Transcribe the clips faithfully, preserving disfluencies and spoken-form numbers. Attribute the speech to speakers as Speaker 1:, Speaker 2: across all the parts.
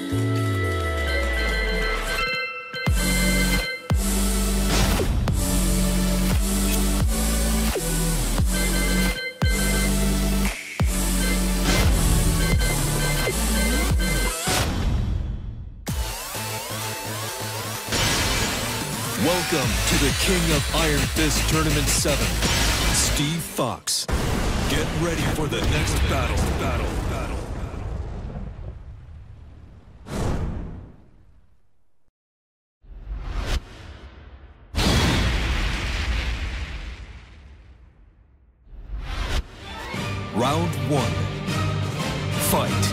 Speaker 1: Welcome to the King of Iron Fist Tournament seven, Steve Fox. Get ready for the next battle, battle, battle. Round one. Fight.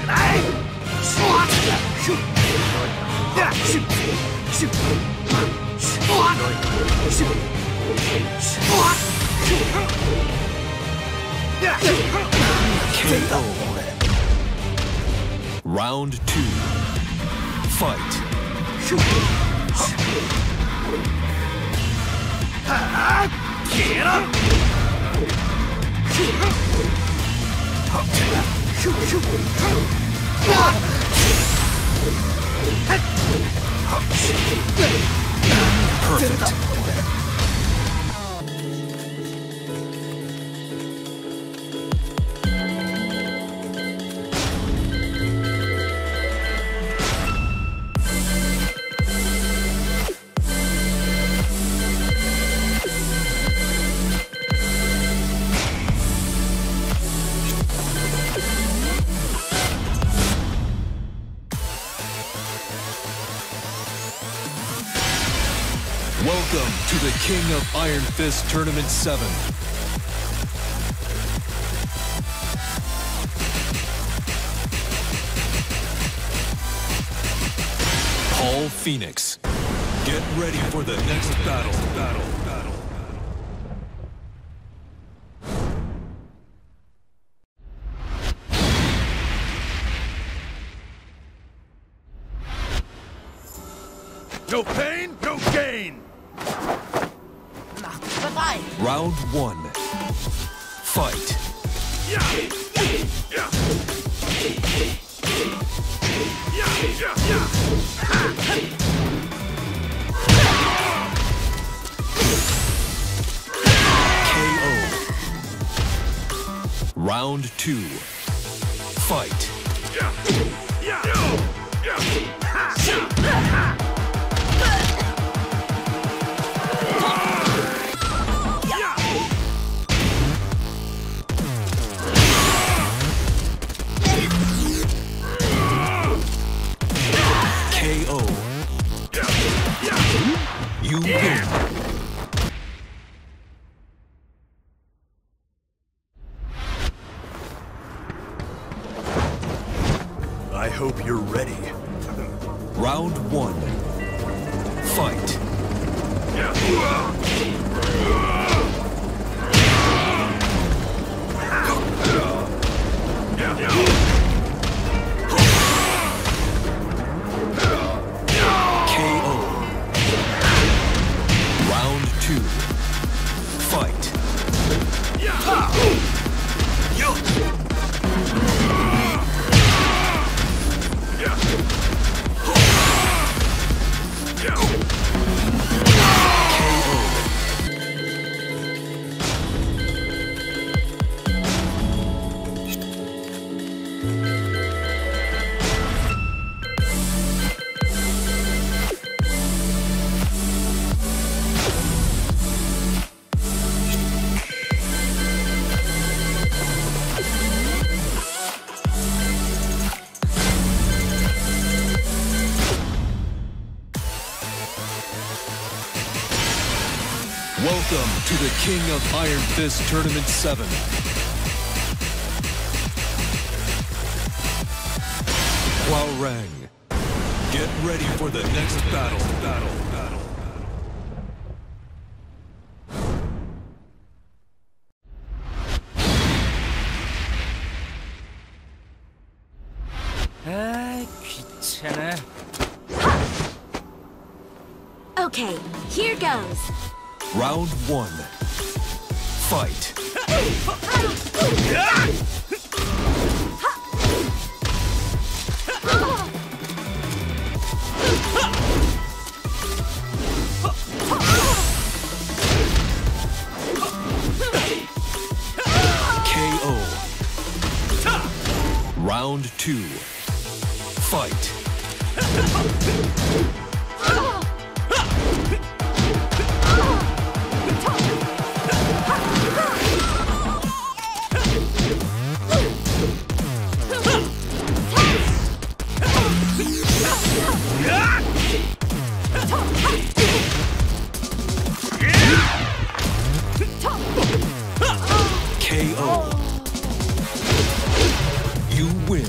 Speaker 1: K O. Round two. Fight. Get up! Perfect. Welcome to the King of Iron Fist Tournament seven. Paul Phoenix. Get ready for the next battle, battle, battle. No pain, no gain. Round one. Fight. K O. Round two. Fight. K O. You win. I hope you're ready. Round one. Fight. K O. Round two. Fight. Welcome to the King of Iron Fist Tournament seven. Hwoarang. Get ready for the next battle, battle, battle.
Speaker 2: 아, 귀찮아.
Speaker 3: Okay, here goes.
Speaker 1: Round one. Fight. two. Fight. K O. You win.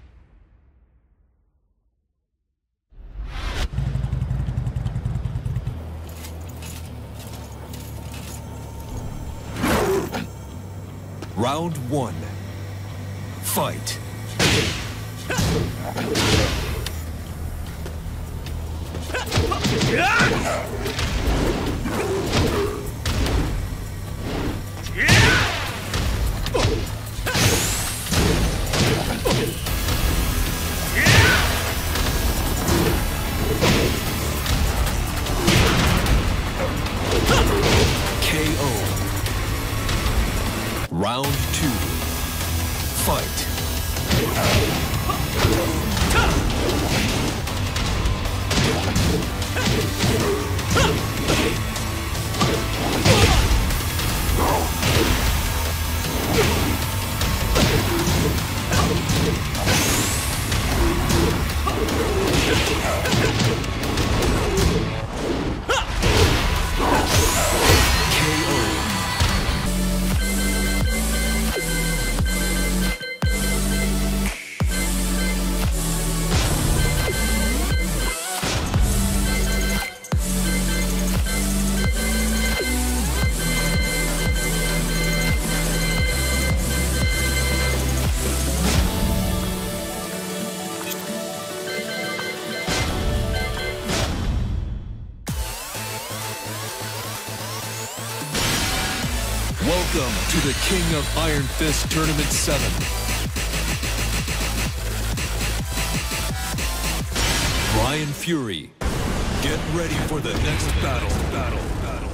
Speaker 1: Round one. Fight. K O. Round two. Fight. Welcome to the King of Iron Fist Tournament seven. Bryan Fury, get ready for the next battle. Battle. Battle.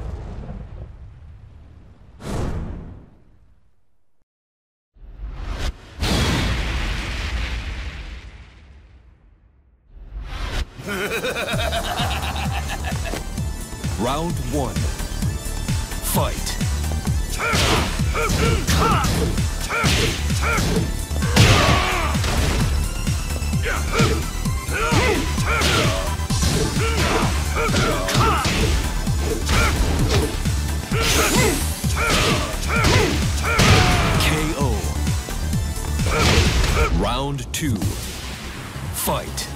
Speaker 1: Round one. Fight. K O. Round two. Fight.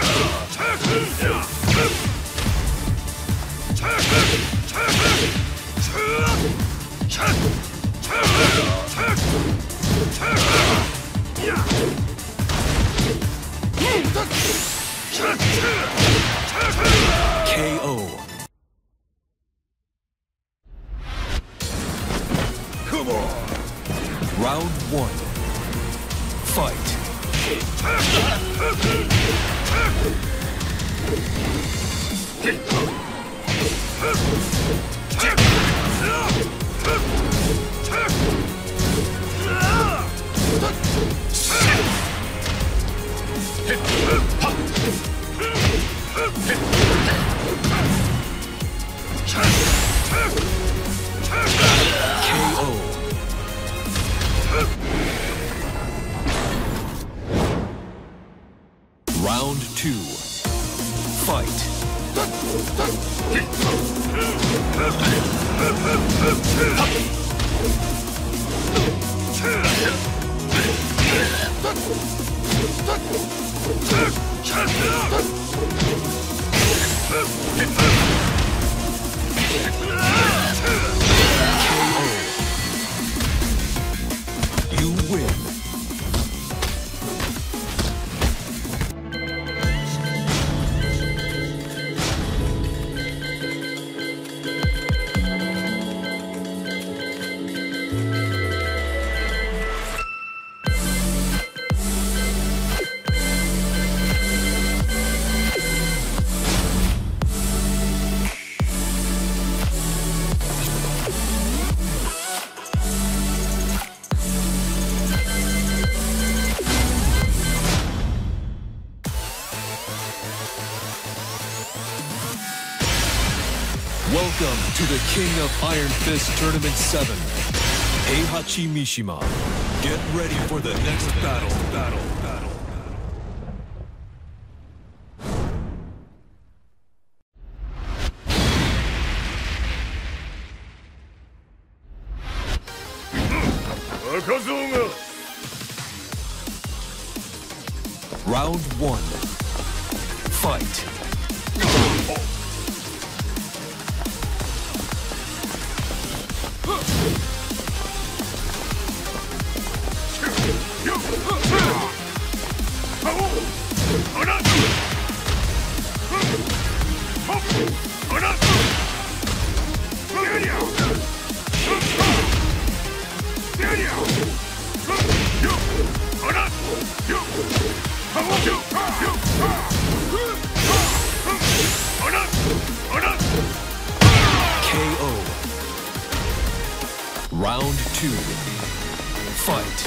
Speaker 1: K O. Come on. Round one. Fight. K O. Round two. Fight. You win. Welcome to the King of Iron Fist Tournament seven, Heihachi Mishima. Get ready for the next battle, battle, battle. Round one. Fight. K O. Round two. Fight.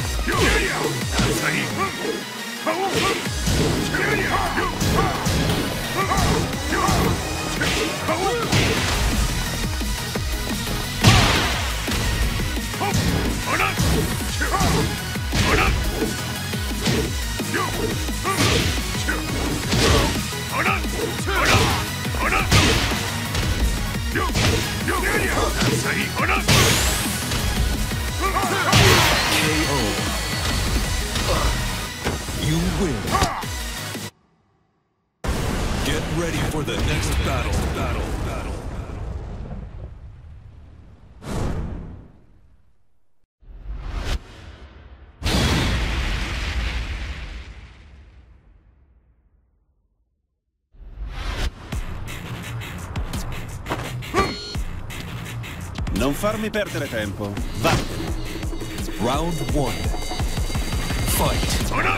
Speaker 1: K O. You win. Get ready for the next battle, battle, battle.
Speaker 4: Non farmi perdere tempo. Va!
Speaker 1: Round one. Fight.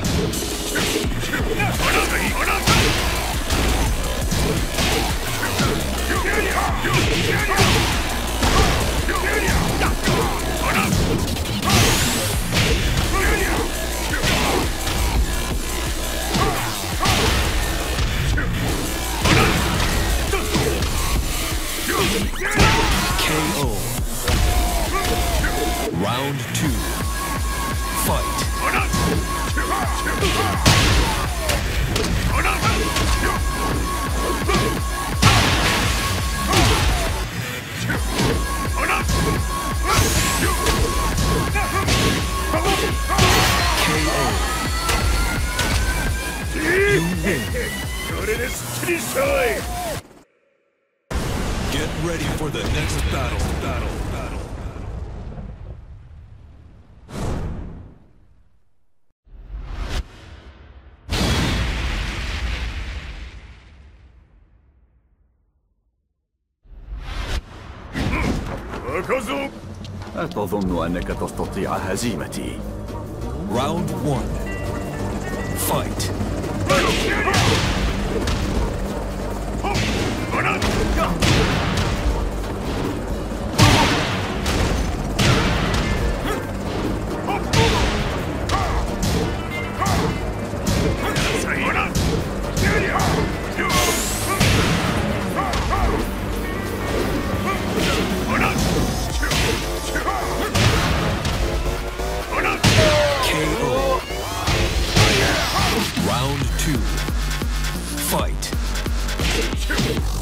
Speaker 1: K O. Round two. Fight. K O. You win. Get ready for the next battle, battle, battle.
Speaker 4: أتظن أنك تستطيع هزيمتي.
Speaker 1: Round one. Fight. K O. Round two. Fight.